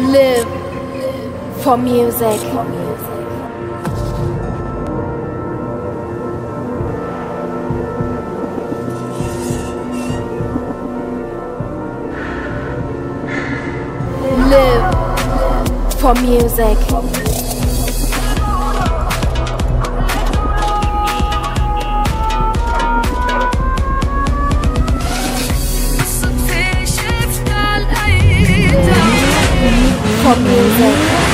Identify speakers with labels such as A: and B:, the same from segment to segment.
A: Live for music. Live for music. For music.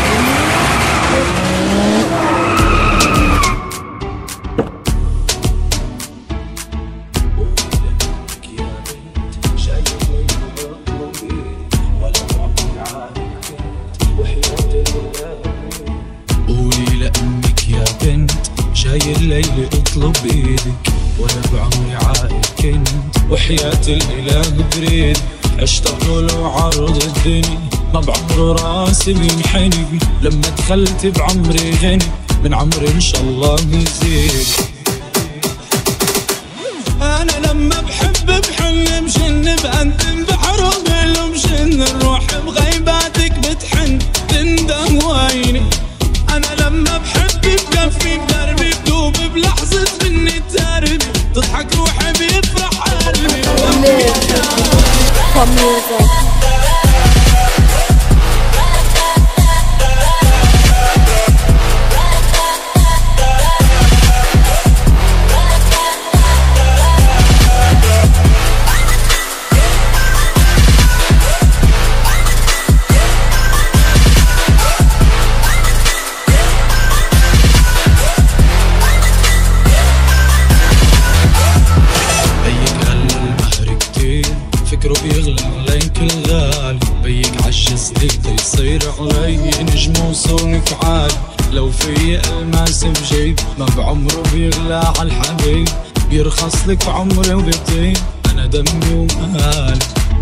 B: قولي لأمك يا بنت جاي الليل اطلب بإيدك، وأنا بعمري عاقل كنت وحياة الإله بريد. عشت طول وعرض الدنيا ما بعمر راسي بينحني، لما دخلت بعمري غني من عمري إن شاء الله بيزيد. أنا لما بحب بحن مشن بقدم بحرب له مشن الروح بغيباتك بتحن تندم وعيني. أنا لما بحب بكفي بدربي بدوب بلحظة مني تاربي، تضحك روحي بيفرح قلبي.
A: For music.
B: فكره بيغلى علي كل غالي، بيك عجز ليك يصير علي نجم وصونك عالي. لو في الماس بجيب ما بعمره بيغلى عالحبيب، بيرخص لك عمري وبيطيب انا دمي ومالي.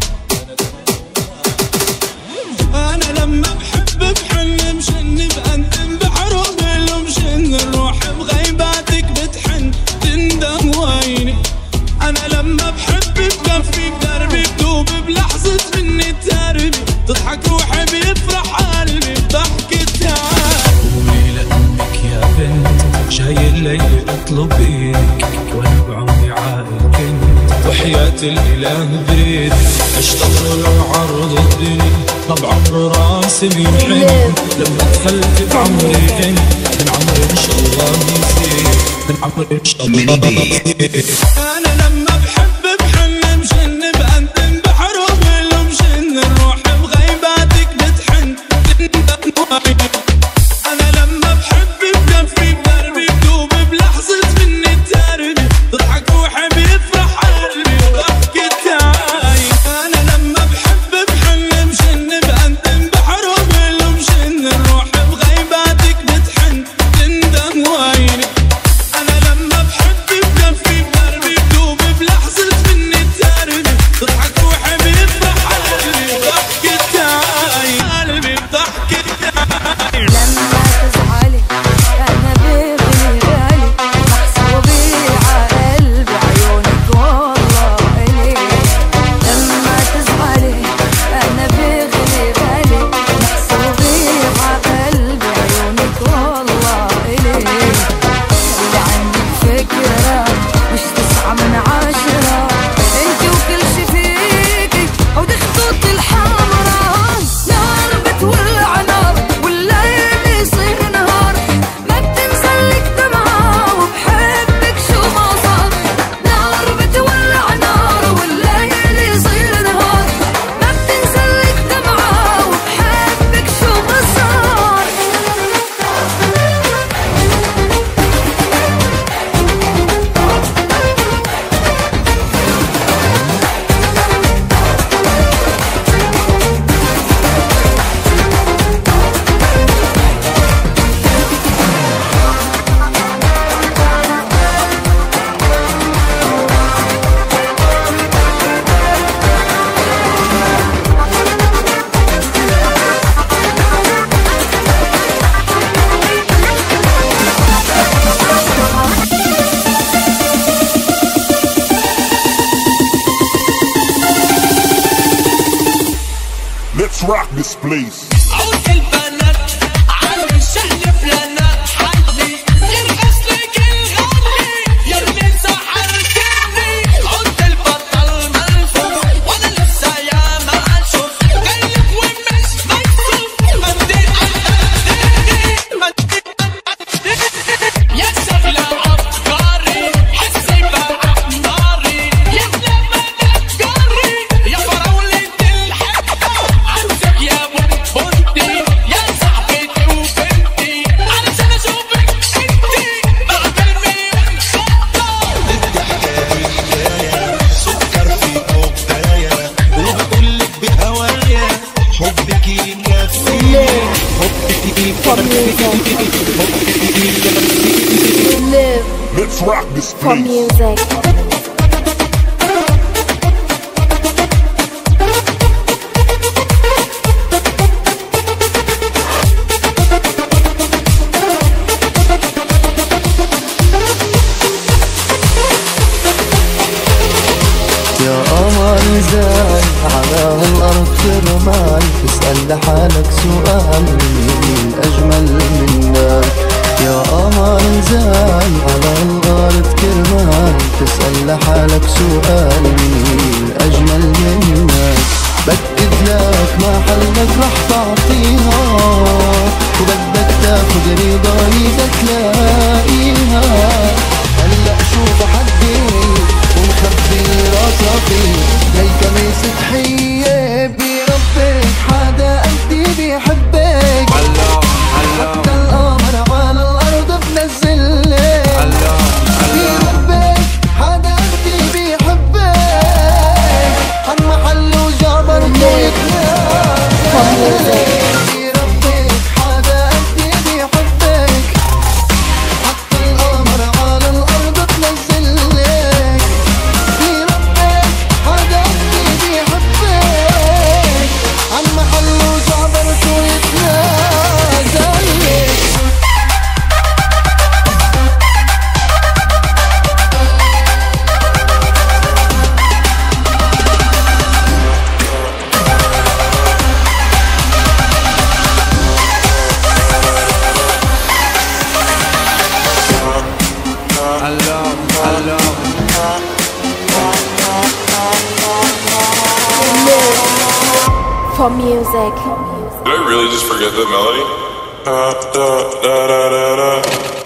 B: انا لما بحب بحن مشن بقدم بحروب له مشن الروح بغيباتك بتحن تندم وعيني. انا لما بحب بكفي بدربي بدوب بلحظة مني تاربي، تضحك روحي بيفرح قلبي بضحكتها. قولي لأمك يا بنت جاي الليل اطلب بإيدك، وأنا بعمري عاقل كنت وحياة الإله بريد. عشت طول وعرض الدنيا ما بعمر راسي بينحني، لما دخلت بعمري غني من عمري إن شاء الله بيزيد، من عمري إن شاء الله بيزيد. أنا لما بحب بحن مشن بقدم بحروب له مشن الروح بغيباتك بتحن تندم وعيني. أنا لما بحب بكفي بدربي بدوب بلحظة مني تاربي، تضحك روحي بيفرح قلبي وضحكتها. أنا لما بحب بحن مشن بقدم بحروب له مشن الروح بغيباتك بتحن تندم وعيني. أنا لما بحب بكفي بدربي بدوب بلحظة مني تاربي، تضحك روحي بيفرح قلبي وضحكتها قلبي بضحكتها.
C: لما تزعلي أنا بغلي غالي، محسوبي عقلبي عيونك والله إلي. لما تزعلي أنا بغلي غالي، محسوبي عقلبي عيونك والله إلي. اللي عندك فكرة مش 9/10، انتي وكل شي فيكي عودي خطوط الحمراء. نار بتولع نار والليل يصير نهار، ما بتنزلك دمعة وبحبك شو ما صار. نار بتولع نار والليل يصير نهار، ما بتنزلك دمعة وبحبك شو ما صار.
D: Let's rock this place.
B: عود البنات عامل شقلب لنا حلي يرقص لك الغالي يرمي سحرتني عود البطل ملفوف وانا لسه يا ما اشوف غيب ومش مكسوف منديل يا شغلة أفكاري حسي بأحماري يا لما تفكري يا فراولة الحبة عاوزك يا بنتي يا صاحبتي وبنتي علشان أشوفك انتي بعد المليون خطة
D: سكر في كوباية وهقولك بهوايا حبك يكفيني حبك يكفيني
A: Live
E: Let's rock this
A: for
E: place.
A: music.
F: يا قمر زاي على هالأرض كرمال تسأل لحالك سؤال مين أجمل منك يا قمر زاي على هالأرض كرمال تسأل لحالك سؤال مين أجمل منك بكد لك ما حلك رح تعطيها وبدك تاخد رضا ايدك تلاقيها هلأ شوف حدك ومخبي راسي للكميس تحية بربك حدا قدي بيحبك حتى القمر على الأرض بنزلك بربك حدا قدي بيحبك عن محله جبرته يتنازل بربك حدا قدي بيحبك حتى القمر على الأرض بنزلك بربك حدا قدي بيحبك عن محله جبرته يتنازل
A: Live for music.
E: Did I really just forget the melody?